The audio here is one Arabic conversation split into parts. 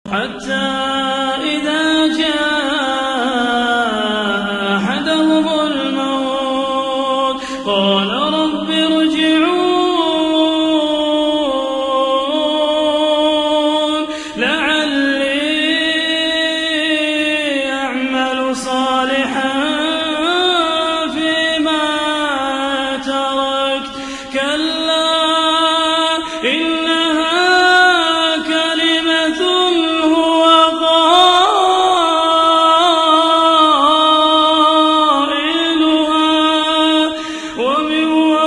حتى إذا جاء أحدهم الموت قال رب ارجعون لعلي أعمل صالحا فيما تركت كلا إنها كلمة هو قائلها ومن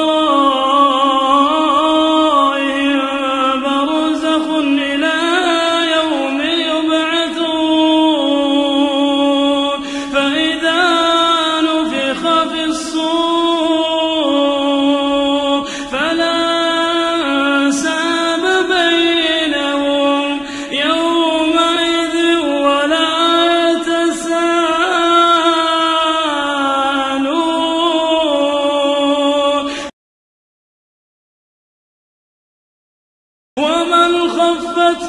ورائهم برزخ إلى يوم يبعثون فإذا نفخ في الصور فلا أنساب بينهم يومئذ ولا يتساءلون ومن خفت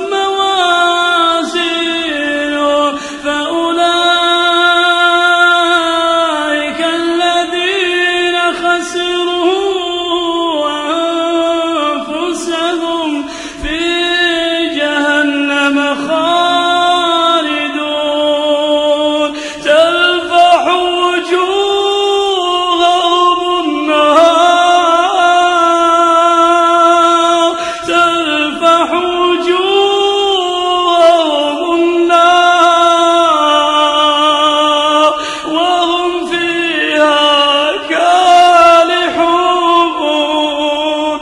موازينه فأولئك الذين خسروا أنفسهم في جهنم خالدون تلفح وجوههم النار تلفح وجوههم النار وهم فيها كالحون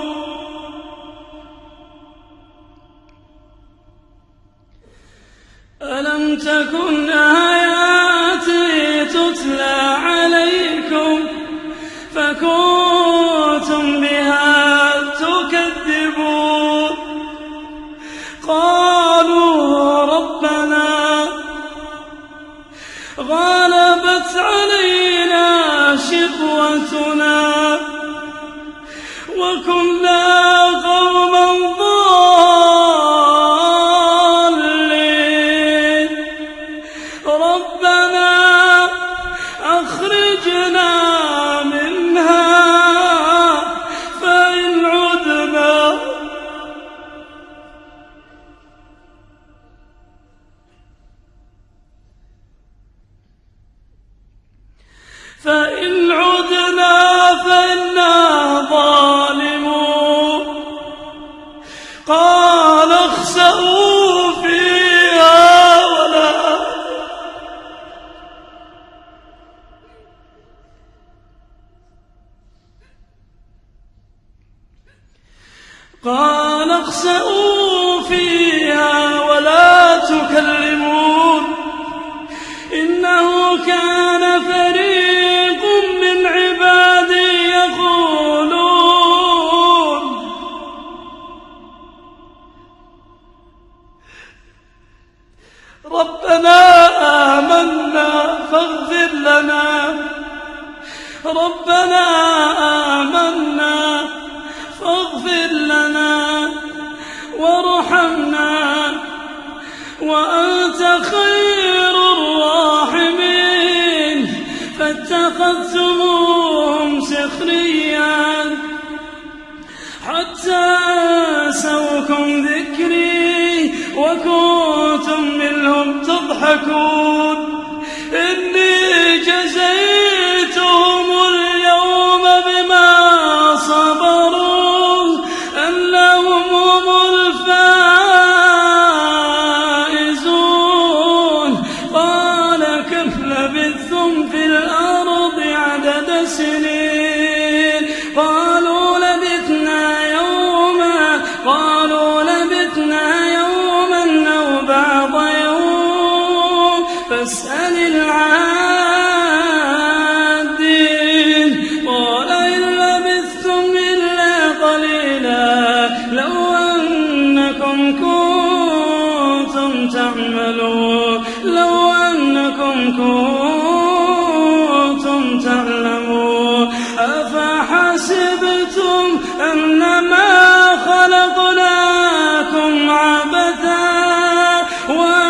ألم تكن آياتي تتلى عليكم فكنتم بها تكذبون قالوا ربنا غلبت علينا شقوتنا وكنا قوما ضالين ربنا أخرجنا منها فإن عدنا فإنا ظالمون قال اخسئوا فيها ولا تكلمون إنه كان فريق من عبادي يقولون ربنا آمنا فاغفر لنا ربنا آمنا فاغفر لنا وارحمنا وأنت خير الراحمين فاتخذتموهم سخريا حتى أنسوكم ذكري وكنتم منهم تضحكون إني جزيتهم اليوم بما صبروا أنهم هم الفائزون قال كم لبثتم في الأرض عدد سنين قالوا لبثنا يوما أو بعض يوم فاسأل العادين قال إن لبثتم إلا قليلا لو أنكم كنتم تعلمون أفحسبتم أنما خلقناكم عبثا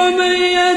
ومن